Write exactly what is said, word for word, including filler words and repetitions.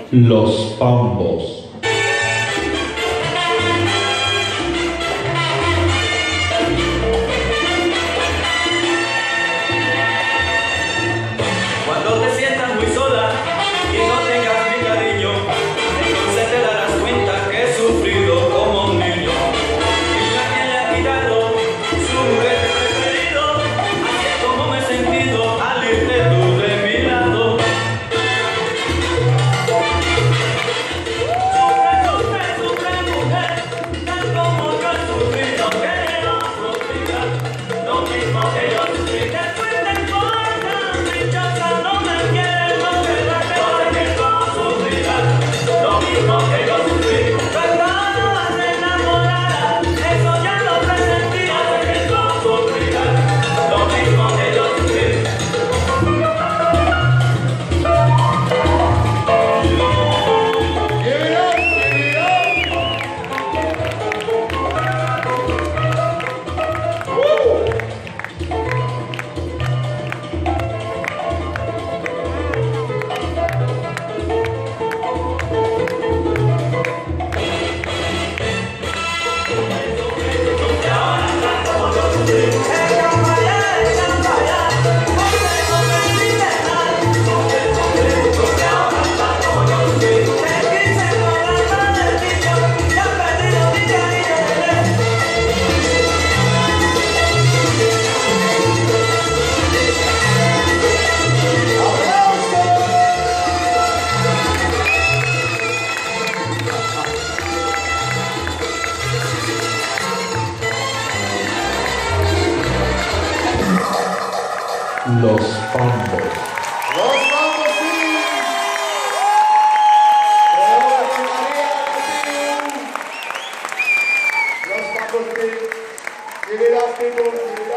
Los Pambos. Cuando te sientas muy sola y no tengas mi cariño, entonces te darás cuenta que he sufrido como un niño. Y a quien le ha quitado su juguete preferido, así es como me he sentido al irte tú de mi lado. Sufre, sufre, sufre, mujer, tal como yo he sufrido, que no sufrirás lo mismo que yo sufrí. Después te importa, dichosa, no me quieres, no te la creo, que no sufrirás lo mismo que yo sufrí. Tú estabas enamorada, eso ya lo presentía, que no sufrirás lo mismo que yo sufrí. Los Pambos. Los Pambos, sí. Los Pambos, sí. Give it up, people.